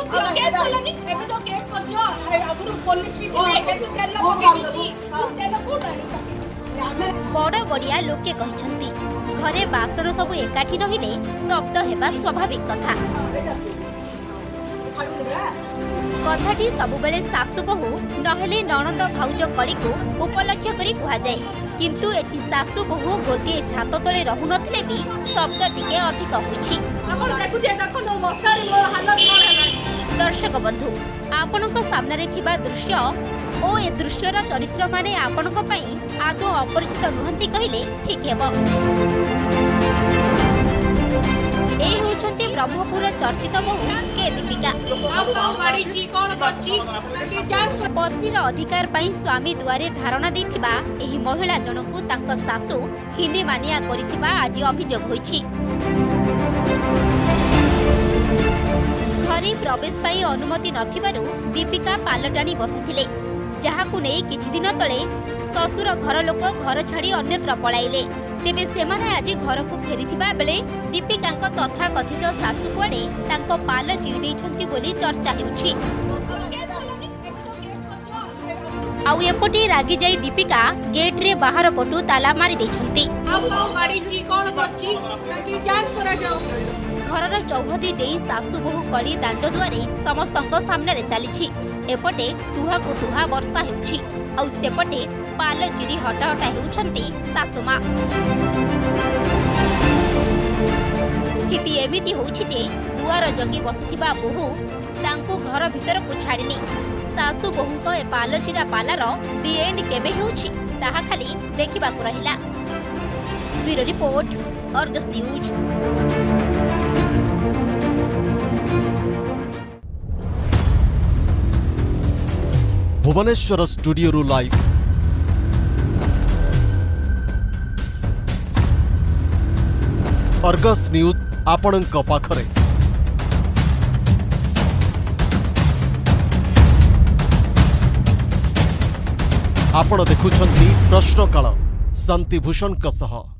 Case करलानी एबे तो case कर जो आगुरु पुलिस भी थिले एबे तेल पकेइची तेल कोड आनी बड़ बड़िया लोके कहिसंती घरे बासर सब एकाठी रहिले शब्द हेबा स्वाभाविक कथा कथाटी सबुबेले सासु बहु नहेले ननंद भाउज कड़ी को उपलक्ष्य करी कुहा जाए किंतु एठी सासु बहु गोटे छात तले रहु नथिले भी शब्द टिके अधिक होछि। आपण देखु दे देखो न मसार मोर हालत कोन हैला। दर्शक बंधु आपनक सामने रे थिबा दृश्य ओ ए दृश्यर चरित्र माने आपनक पई आदो अपरिचित नुहंती कहिले ठीक हेबो। एही होछंती ब्रह्मपुर चर्चित बहु के दीपिका पत्नीर अधिकार पाई स्वामी दुआरे धारणा देथिबा एही महिला जनकु तांक सासु हिनी मानिया करिथिबा आज अभियोग होइछि। घरे प्रवेश पाई अनुमति नथिबारु दीपिका पालटानी बसिथिले जाहाकु नै किछि दिन तळे ससुर घर लोक घर छाड़ी अन्यत्र पळाइले तेबे सेमाने आज घर को फेरिथिबा बेले दीपिकांक तथा कथित सासु कुआडे तांको पाल चिरी दैछंती बोली चर्चा हेउछि। आउ एपटे रागी जाई दीपिका गेट रे बाहर पटु ताला मारी दैछंती। घरर चौहदी देई सासु बहु कली दांड दुआरे समस्तक सामने चलीछि एपटे तुहा को तुहा वर्षा हेउछि आउ सेपटे पाल चिरी हटा हटा हेउछंती सासुमा। स्थिति एमिति होछि जे दुआर जगी बसिथिबा बहु तांकु घर भीतर को छाड़िनी सासु बहुक ए पाल चिरा पालार दी एंड केबे हेउछि ताहा खाली देखिबाकु रहिला। Bureau report Argus news. Bhubaneswar studio live Argus news आपणक पाखरे आपण देखुछंती प्रश्नकाल शांतिभूषण सह।